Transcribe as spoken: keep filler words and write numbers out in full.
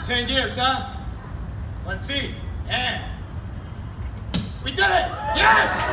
Change gears, huh? Let's see. And we did it! Yes!